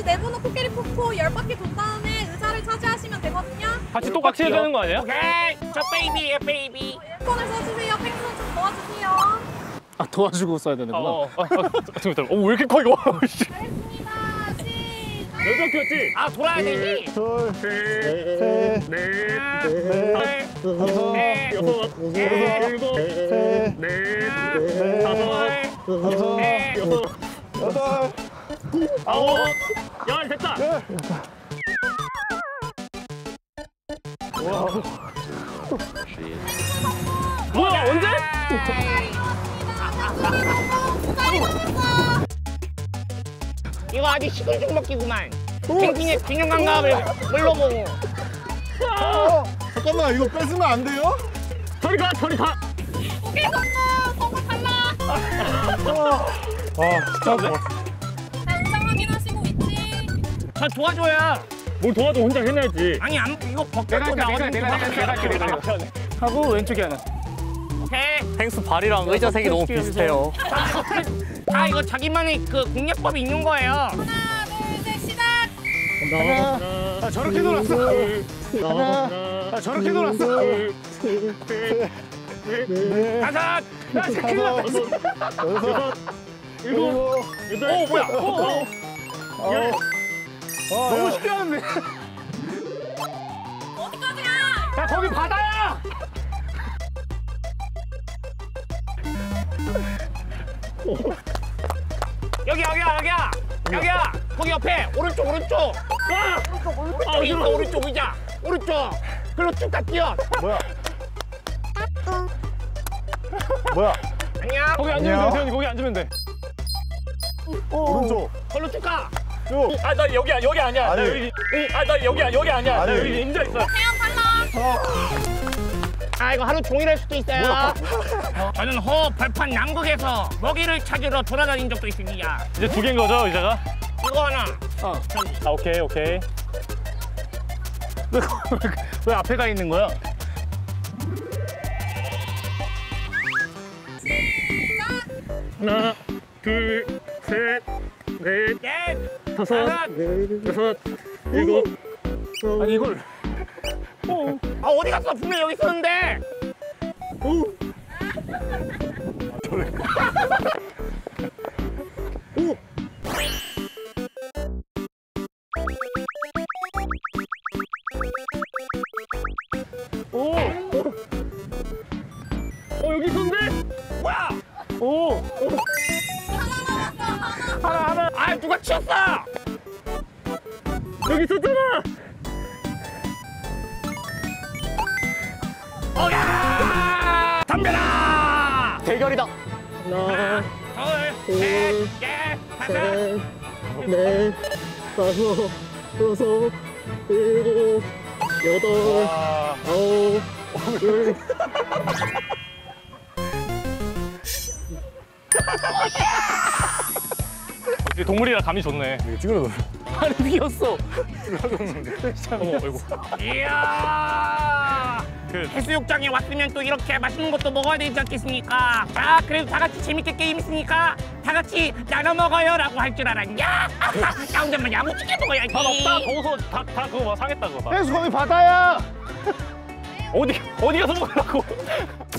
내부는 코끼리 폭포 10바퀴 돈 다음에 의자를 차지하시면 되거든요. 같이 똑같이 해야 되는 거 아니야? 오케이. 저 베이비예요, 베이비. 손을 써주세요. 펭수 좀 도와주세요. 아, 도와주고 써야 되는구나. 잠깐만. 왜 이렇게 커 이거? 알겠습니다. 시작. 몇 바퀴였지? 아, 돌아야 되지. 둘, 셋, 넷, 다섯, 여섯, 일곱, 셋, 넷, 다섯, 여섯, 여덟, 아홉, 열 됐다. 뭐야 언제? 이거 아직 시큰죽 먹기구만. 펭귄의 균형 감각을 물러보고. 잠깐만, 이거 뺏으면 안 돼요? 저리 가, 저리 가. 오케이 성공 탈락. 진짜 뭐. 자 의상 확인하시고 있지. 저 도와줘야. 뭘 도와줘 혼자 해내야지. 아니 이거 벗겨도 나오는 내가 하고 왼쪽에 하나. 오케이. 펭수 발이랑 의자색이 너무 비슷해요. 다 이거 자기만의 그 공략법이 있는 거예요. 하나 둘 셋 시작. 하나, 아, 저렇게 놀았어. 하나, 아, 저렇게 놀았어. 다섯. 여섯, 일곱, 여덟, 뭐야? 너무 쉽게 하는데. 어디까지야? 야 거기 바다야. 여기야. 거기 옆에 오른쪽. 오른쪽 의자. 오른쪽. 글로 쭉 다 뛰어. 뭐야? 안녕. 거기 앉으면 돼, 태현이 거기 앉으면 돼. 오른쪽. 글로 쭉 가. 쭉. 아 나 여기 아니야. 나 아니. 여기. 나 여기 아니야. 나 아니. 여기 앉아 있어. 태양 탈락. 아 이거 하루 종일 할 수도 있어요. 저는 호 벌판 남극에서 먹이를 찾으러 돌아다닌 적도 있습니다. 이제 두 개인 거죠 의자가? 이거 하나. 아 오케이. 왜 앞에 가 있는 거야? 하나, 둘, 셋, 넷, 넷. 다섯, 여섯, 일곱. 아니, 이걸. 아 어디 갔어? 분명 여기 있었는데. 여기 있었는데? 뭐야? 하나. 아 누가 치웠어? 여기 있었잖아. 오야! 덤벼라! 대결이다. 하나, 둘, 셋, 넷, 다섯. 넷, 다섯, 여섯, 일곱, 여덟, 아홉, 열. 동물이라 감이 좋네. 찌그러져. 팔이 비었어. 어이구. 이야! 해수욕장에 왔으면 또 이렇게 맛있는 것도 먹어야 되지 않겠습니까? 자, 그래도 다 같이 재밌게 게임 있으니까 다 같이 나눠 먹어요라고 할 줄 알았냐? 나 혼자만 야무지게 먹어야지. 다 없다. 더워서 다 그거 봐 상했다 그거 봐. 펭수 거기 바다야. 어디 가서 먹으려고?